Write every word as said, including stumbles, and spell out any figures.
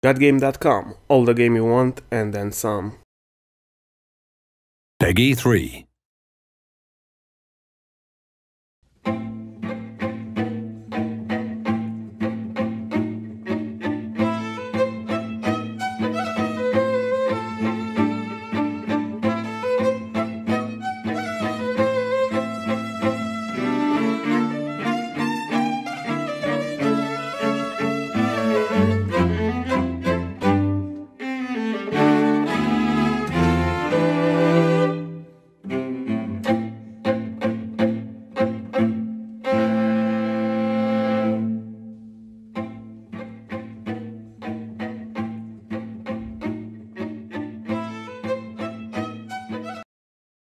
got game dot com. All the game you want and then some. Peggy three.